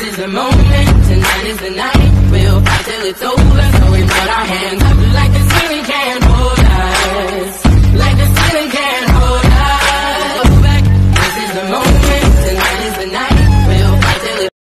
is the moment, tonight is the night. We'll fight till it's over.